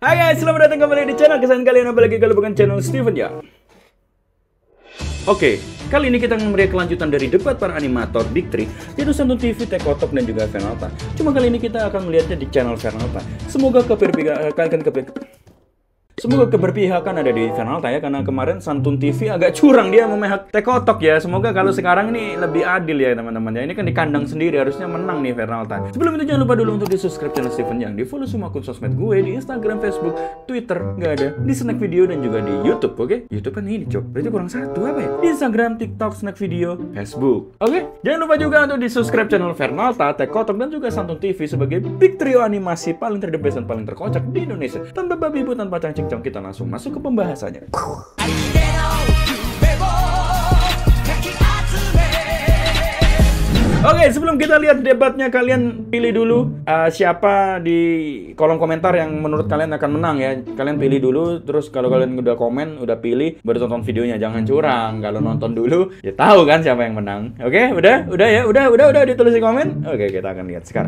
Hai guys, selamat datang kembali di channel kesayangan kalian, apalagi kalau bukan channel Steven ya. Oke, kali ini kita akan melihat kelanjutan dari debat para animator Big Three, yaitu Santun TV, Tekotok, dan juga Fernalta. Cuma kali ini kita akan melihatnya di channel Fernalta. Semoga keberpihakan ada di Fernalta ya, karena kemarin Santun TV agak curang dia memihak Tekotok ya. Semoga kalau sekarang ini lebih adil ya teman-teman ya. Ini kan di kandang sendiri, harusnya menang nih Fernalta. Sebelum itu jangan lupa dulu untuk di subscribe channel Steven Yang, di follow semua akun sosmed gue di Instagram, Facebook, Twitter, nggak ada, di Snack Video dan juga di YouTube, oke? YouTube kan ini cok, berarti kurang satu apa ya? Di Instagram, TikTok, Snack Video, Facebook, oke? Jangan lupa juga untuk di subscribe channel Fernalta, Tekotok, dan juga Santun TV sebagai big trio animasi paling terdebes dan paling terkocak di Indonesia. Tanpa babi ibu, tanpa cangcing, kita langsung masuk ke pembahasannya. Oke, sebelum kita lihat debatnya, kalian pilih dulu siapa di kolom komentar yang menurut kalian akan menang ya. Kalian pilih dulu, terus kalau kalian udah komen, udah pilih, baru tonton videonya. Jangan curang. Kalau nonton dulu, ya tahu kan siapa yang menang. Oke, udah ya, udah ditulis di komen. Oke, kita akan lihat sekarang.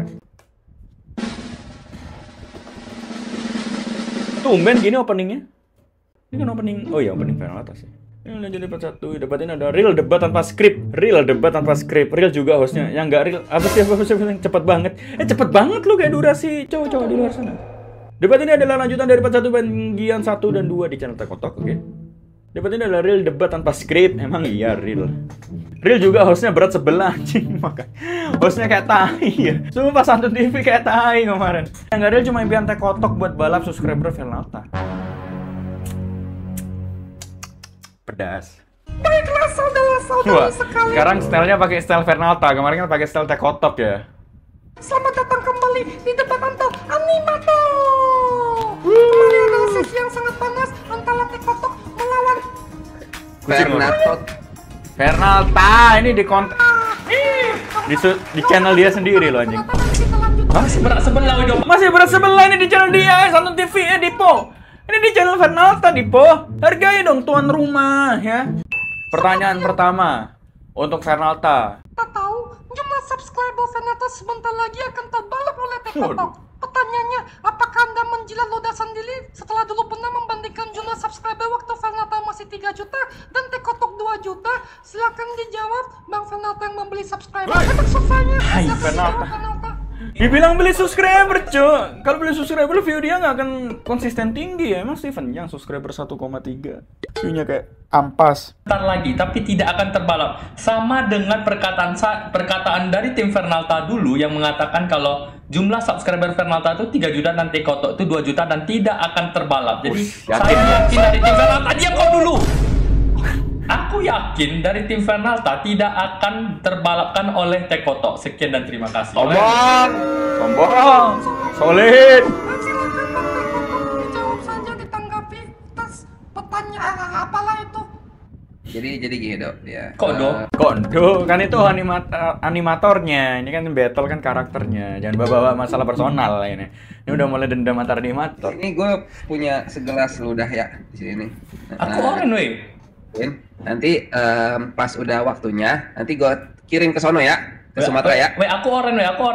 Tumben gini openingnya. Ini kan opening, oh iya opening Fernalta sih. Ini lanjut debat satu. Debat ini ada real debat tanpa skrip. Real debat tanpa skrip. Real juga hostnya. Yang nggak real, apa sih yang cepet banget. Cepet banget lu kayak durasi cowok-cowok di luar sana. Debat ini adalah lanjutan dari part 1 bagian 1 dan 2 di channel Tekotok, oke? Debat ini adalah real debat tanpa skrip. Emang iya real. Real juga hostnya berat sebelah anjing, makanya hostnya kayak tai ya. Sumpah Santun TV kayak tai kemarin. Yang nggak real cuma impian Tekotok buat balap subscriber Fernalta. Pedas. Baiklah saudara-saudari sekalian. Sekarang stylenya pakai style Fernalta, kemarin kan pakai style Tekotok ya. Selamat datang kembali di debat antar animator. Kemarin adalah sesi yang sangat panas antara Tekotok melawan Fernalta ini di konten di channel dia sendiri loh anjing. Masih berat sebelah ini di channel dia, Santun TV Dipo. Ini di channel Fernalta, Dipo. Hargai dong tuan rumah ya. Pertanyaan pertama untuk Fernalta. Tak tahu jumlah subscriber Fernalta sebentar lagi akan terbalap oleh Tekotok. Pertanyaannya, apakah Anda menjilat ludah sendiri setelah dulu pernah membandingkan jumlah subscriber waktu Fernalta masih 3 juta dan Tekotok 2 juta? Silakan dijawab, Bang Fernalta yang membeli subscriber. Enak susahnya. Hai Fernalta. Dibilang beli subscriber, cuy. Kalau beli subscriber, view dia nggak akan konsisten tinggi ya. Emang Steven yang subscriber 1,3. View-nya kayak ampas. Bentar lagi, tapi tidak akan terbalap. Sama dengan perkataan dari tim Fernalta dulu yang mengatakan kalau jumlah subscriber Fernalta itu 3 juta dan Tekotok itu 2 juta dan tidak akan terbalap. Jadi saya yakin dari tim Fernalta, diam kau dulu. Aku yakin dari tim Fernalta tidak akan terbalapkan oleh Tekotok. Sekian dan terima kasih. Sombong, solid. Silakan Bang Tekotok dijawab saja, ditanggapi atas pertanyaan apalah itu. Jadi gini dok ya. Kondo kan itu animatornya. Ini kan battle kan karakternya. Jangan bawa masalah personal lah ini. Ini udah mulai dendam antar animator. Ini gue punya segelas ludah ya di sini nih. Aku orang weh. Nanti pas udah waktunya, nanti gue kirim ke sono ya, ke Sumatera ya. Aku oren.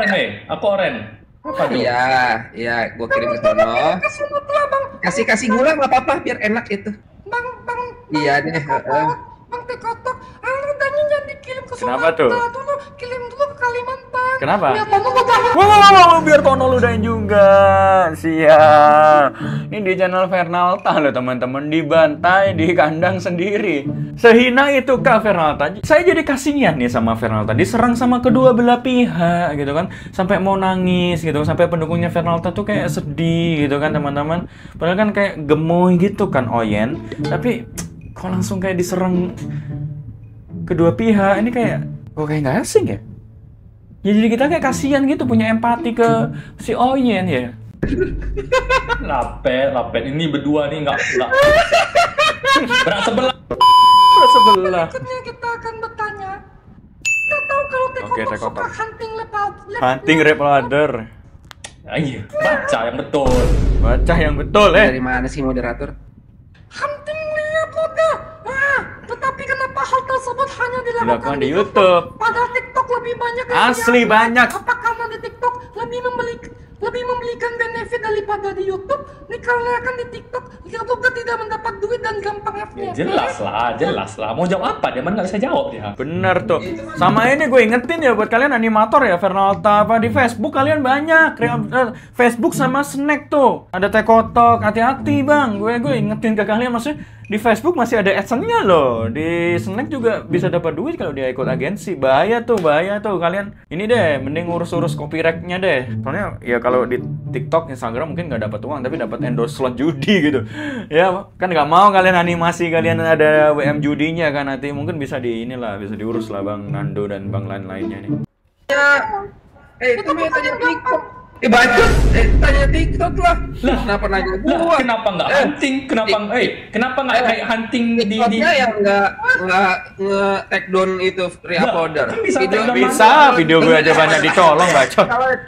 Apa dong? Iya, gue kirim ke sono. Ke Sumatera, Bang. Kasih gula nggak apa-apa, biar enak itu. Bang. Iya deh. Bang Tekotok, ludahnya jangan dikirim ke Kenapa Sumatera tuh? dulu, kirim dulu ke Kalimantan. Kenapa? Biar Tono ludahin. Wow, biar Tono ludahin juga. Siap. Ini di channel Fernalta loh teman-teman, dibantai di kandang sendiri. Sehina itu Kak Fernalta. Saya jadi kasihan nih sama Fernalta. Diserang sama kedua belah pihak gitu kan. Sampai mau nangis gitu. Sampai pendukungnya Fernalta tuh kayak sedih gitu kan teman-teman. Padahal kan kayak gemoy gitu kan Oyen. Tapi kok langsung kayak diserang kedua pihak. Ini kayak kok kayak nggak asing ya. Ya jadi kita kayak kasihan gitu, punya empati ke si Oyen ya. Lapet ini berdua nih nggak berat sebelah. Berikutnya kita akan bertanya. Kita tahu kalau Tekotok suka hunting rap ladder. Ayo, baca yang betul. Dari mana sih moderator? Hunting lihat ladder. Tetapi kenapa hal tersebut hanya dilakukan di YouTube? Padahal TikTok lebih banyak. Asli banyak. Apa karena di TikTok lebih lebih memberikan benefit daripada di YouTube, dikarenakan di TikTok YouTube tidak mendapat duit dan gampang Ya, FYP. jelas lah. Mau jawab apa? Dia mana nggak bisa jawab dia. Bener tuh. Sama ini gue ingetin ya buat kalian animator ya, Fernalta apa di Facebook kalian banyak. Facebook sama Snack tuh. Ada Tekotok, hati-hati bang. Gue ingetin ke kalian, maksudnya di Facebook masih ada AdSense-nya loh. Di Snack juga bisa dapat duit kalau dia ikut agensi. Bahaya tuh kalian. Ini deh, mending urus-urus copyright-nya deh. Soalnya ya kalau di TikTok, Instagram mungkin nggak dapat uang, tapi dapat endorse slot judi gitu. Ya kan nggak mau kalian animasi kalian ada WM judinya kan, nanti mungkin bisa bisa diurus lah Bang Nando dan Bang lain-lainnya nih. Itu tanya TikTok. Bacot. Tanya TikTok lah. Kenapa nanya gua? Kenapa nggak hunting? Kenapa nggak kayak hunting di TikToknya yang nggak nge-take down itu re-uploader. Kan bisa Video take down Bisa, video gue aja banyak dicolong bacot.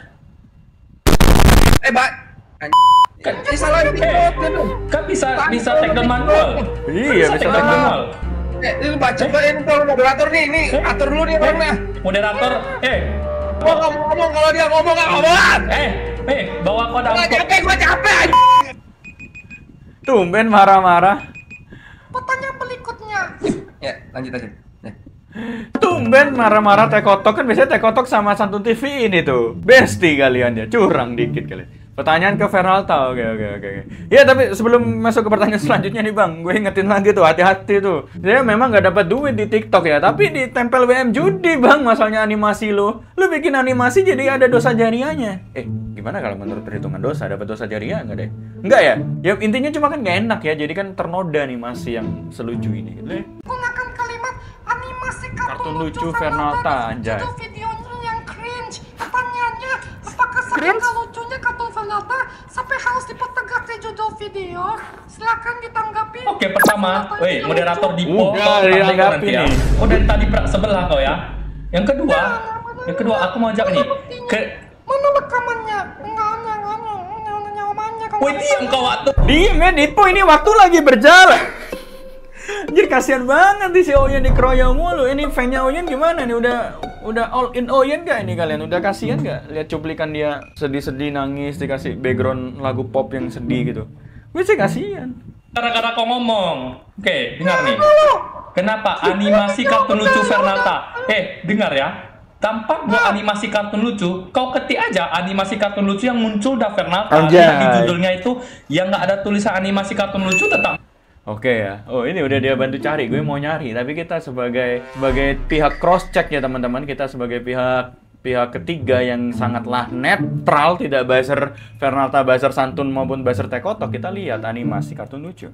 kan salah TikTok gitu. kan bisa take down manual. Iya, bisa take down take down. manual. Ini bacot ini kalau moderator nih, ini atur dulu nih orangnya. Moderator, Ngomong kalau dia ngomong nggak ngomongan. bawa kode Gua angkot. capek, gua capek. Tumben marah-marah. Pertanyaan berikutnya. Ya, lanjut. Nah. Tumben marah-marah Tekotok, kan biasanya Tekotok sama Santun TV ini tuh. Bestie kalian ya, curang dikit kalian. Pertanyaan ke Fernalta, oke. Ya tapi sebelum masuk ke pertanyaan selanjutnya nih bang, gue ingetin lagi tuh, hati-hati tuh. Dia memang nggak dapat duit di TikTok ya, tapi ditempel WM judi bang, masalahnya animasi lu bikin animasi jadi ada dosa jariahnya. Gimana kalau menurut perhitungan dosa, dapat dosa jariah nggak deh? Nggak ya? Ya intinya cuma kan nggak enak ya, jadi kan ternoda animasi yang selucu ini. Gunakan kalimat animasi Kartun lucu Fernalta, anjay. Judul videonya yang cringe. Pertanyaannya, apakah seketika lucunya kartun Fernalta sampai harus dipertegas di judul video? Silakan ditanggapi. Oke, pertama, moderator di Udah, ditanggapi nih. Oh, dari tadi sebelah kau ya. Yang kedua aku mau ajak nih. Mana rekamannya? Enggak. Woi, diam kau waktu. Diem ya, Dipo, ini waktu lagi berjalan. Anjir, kasihan banget nih si Oyen dikeroyok mulu. Ini fan-nya Oyen gimana nih? Udah all in Oyen gak ini kalian? Udah kasihan gak lihat cuplikan dia sedih-sedih nangis dikasih background lagu pop yang sedih gitu? Gue sih kasihan. Gara-gara kau ngomong. Oke, dengar nih. Kenapa animasi kartun lucu Fernalta? Dengar ya. Tampak gua animasi kartun lucu, kau ketik aja animasi kartun lucu yang muncul dah Fernalta. Lihat di judulnya itu yang nggak ada tulisan animasi kartun lucu tetap. Oke ya. Oh, ini udah dia bantu cari. Gue mau nyari, tapi kita sebagai pihak cross check ya teman-teman. Kita sebagai pihak ketiga yang sangatlah netral, tidak buzzer Fernalta, buzzer Santun maupun buzzer Tekotok. Kita lihat animasi kartun lucu.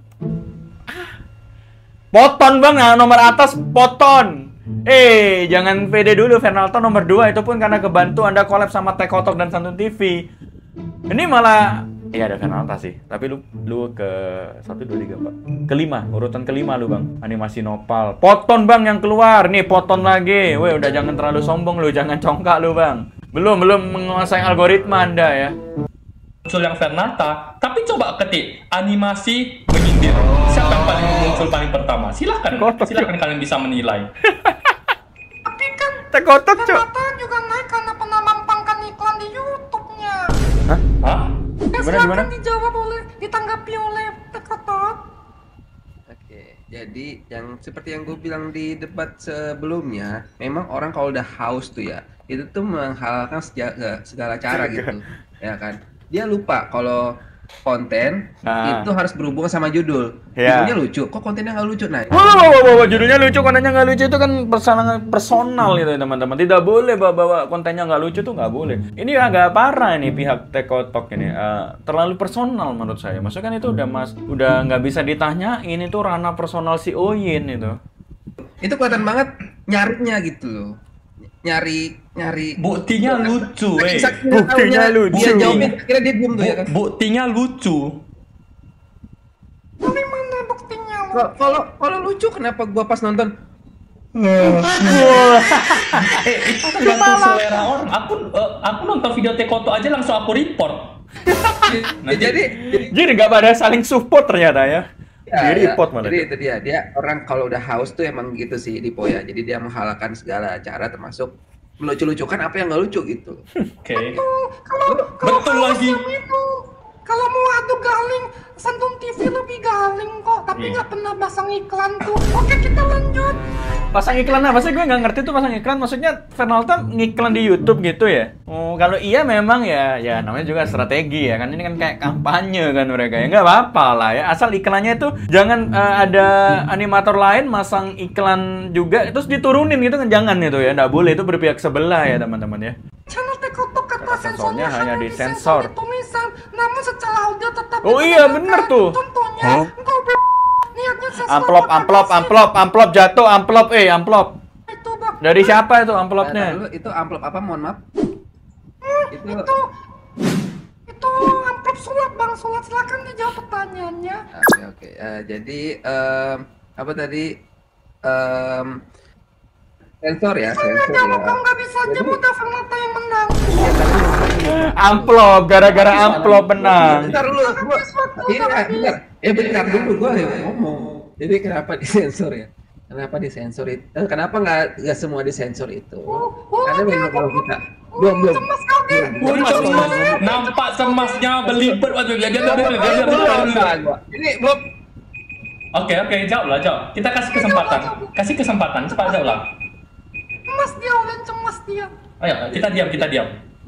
Poton bang, nah, nomor atas Poton. Jangan pede dulu, Fernalta nomor 2 itu pun karena kebantu Anda collab sama Tekotok dan Santun TV. Ini malah ada Fernalta sih, tapi lu ke 1, 2, 3 Pak. Kelima, urutan kelima lu bang. Animasi Nopal. Poton bang yang keluar, nih Poton lagi. Weh, udah jangan terlalu sombong lu, jangan congkak lu bang. Belum menguasai algoritma Anda ya. Muncul yang Fernalta, tapi coba ketik animasi menyindir. Siapa yang paling muncul paling pertama? Silahkan kalian bisa menilai. Tapi kan Tekotok cok. Fernalta juga naik karena pernah mampangkan iklan di YouTube-nya. Hah? Gimana? Ditanggapi oleh Tekotok. Oke, jadi seperti yang gue bilang di debat sebelumnya, memang orang kalau udah haus tuh ya, itu tuh menghalalkan segala cara gitu, ya kan? Dia lupa kalau konten itu harus berhubungan sama judul. Judulnya lucu, kok kontennya nggak lucu? Nah, Wow, judulnya lucu, kontennya nggak lucu itu kan personal gitu teman-teman. Tidak boleh bawa kontennya nggak lucu tuh nggak boleh. Ini agak parah nih pihak Tekotok ini, terlalu personal menurut saya. Maksudnya kan itu udah nggak bisa ditanyain, itu ranah personal si Oyen itu. Itu kelihatan banget nyarinya gitu loh. Nyari Buktinya lucu, Buktinya lucu. Dia jawabin, kira dia diem tuh ya kan. Buktinya lucu. Dari mana buktinya? Kalau lucu kenapa gua pas nonton Itu tergantung selera orang. Aku nonton video Tekoto aja langsung aku report. Nah, jadi nggak pada saling support ternyata ya. Report malah. Jadi itu dia orang kalau udah haus tuh emang gitu sih Dipo ya. Jadi dia menghalalkan segala cara termasuk melucu-lucukan apa yang nggak lucu gitu. Oke. Kalau Betul lagi. Kalau mau adu galing, Santun TV lebih galing kok, tapi Iya. nggak pernah pasang iklan tuh. Oke, kita lanjut. Pasang iklan apa sih? Gue nggak ngerti tuh pasang iklan. Maksudnya Fernalta ngiklan di YouTube gitu ya? Oh, kalau iya memang ya namanya juga strategi ya kan. Ini kan kayak kampanye kan mereka ya. Nggak apa-apa lah ya. Asal iklannya itu jangan ada animator lain masang iklan juga terus diturunin gitu kan, jangan itu ya. Nggak boleh, itu berpihak sebelah ya teman-teman ya. Channel Tekotok kata Kata sensornya sensornya hanya hanya disensor. disensor di tulisan, namun secara audio tetap Oh iya, bener tuh. Contohnya, goblok. Niatnya sensor Amplop, jatuh, amplop. Itu, Bang. Dari siapa itu Nah, amplopnya? lalu itu amplop apa? Mohon maaf. Itu amplop surat, Bang. Surat, silakan dijawab pertanyaannya. Oke. Jadi apa tadi? Sensor ya, Saya sensor jawab, ya. Bang. Nggak bisa aja mudah Fernata yang menang. Amplop, gara-gara amplop menang. Bentar dulu, bentar. Bentar dulu gua yang ngomong. Jadi kenapa disensor ya? Kenapa disensor itu? Kenapa nggak semua disensor itu? Karena memang kalau kita belum. Nampak cemasnya belibet waktu dia. Ini belum. Oke, jawab. Kita kasih kesempatan, cepat jawab. Cemas dia, Olen. Cemas dia. Ayo, kita diam.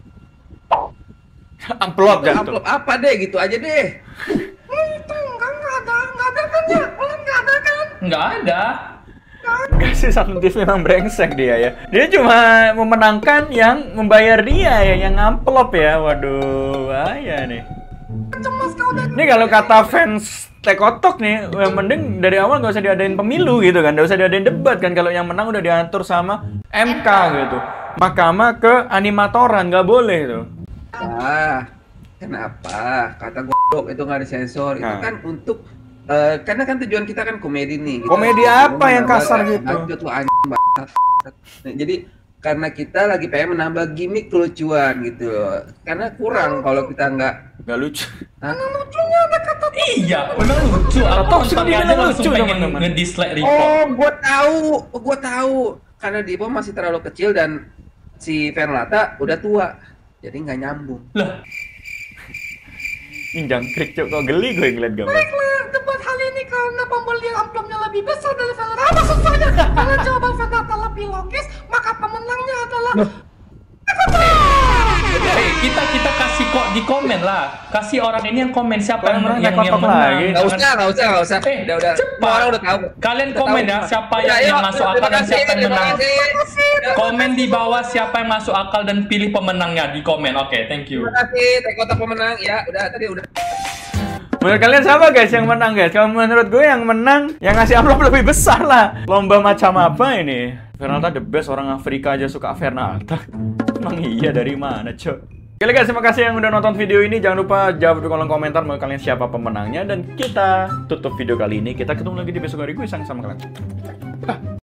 Amplop jatuh. Amplop apa deh gitu aja deh. Itu nggak ada kan ya? Olen nggak ada kan? Nggak ada. Enggak sih, Santun TV memang brengsek dia ya. Dia cuma memenangkan yang membayar dia ya, yang amplop ya. Waduh, bahaya nih. Cemas kau udah. Ini kalau kata fans Tekotok nih, yang mending dari awal nggak usah diadain pemilu gitu kan, nggak usah diadain debat kan. Kalau yang menang udah diatur sama MK gitu, Mahkamah Keanimatoran, nggak boleh itu. Kenapa? Kata goblok itu nggak disensor. Itu Nah. kan untuk karena kan tujuan kita kan komedi nih. Komedi apa yang kasar gitu? Tuh anjing banget. Nah, jadi karena kita lagi pengen menambah gimmick kelucuan gitu. Karena kurang kalau kita Nggak lucu. Lucunya ada kata Iya, benar lucu. Aku Toxic nontonnya dibilang aja langsung lucu, pengen teman-teman. nge-dislike report. gua tahu. Karena Dipo masih terlalu kecil dan si Fernlata udah tua. Jadi nggak nyambung. Lah, Ini jangkrik cok, kok geli gue ngeliat gambar. Baiklah, debat hal ini karena pembelian amplopnya lebih besar dari Fernata. Apa susahnya? Karena jawaban Fernata lebih logis, maka pemenangnya adalah kita kasih kok di komen lah. Kasih orang ini yang komen siapa yang Orang yang Tekotok menang. lagi. Nggak usah. Udah. Cepat. Semua orang udah tahu. Kalian Udah komen tahu. ya siapa Udah, yang ayo, masuk akal terima dan kasih, siapa yang terima menang. kasih. Komen di bawah siapa yang masuk akal dan pilih pemenangnya di komen. Oke, thank you. Terima kasih, Tekotok pemenang. Ya, udah. Menurut kalian siapa guys yang menang guys? Kalau menurut gue yang menang, yang ngasih amplop lebih besar lah. Lomba macam apa ini? Fernalta the best, orang Afrika aja suka Fernalta. Emang iya dari mana cok? Oke guys, terima kasih yang udah nonton video ini. Jangan lupa jawab di kolom komentar menurut kalian siapa pemenangnya. Dan kita tutup video kali ini. Kita ketemu lagi di besok hari. Gue sang sama kalian.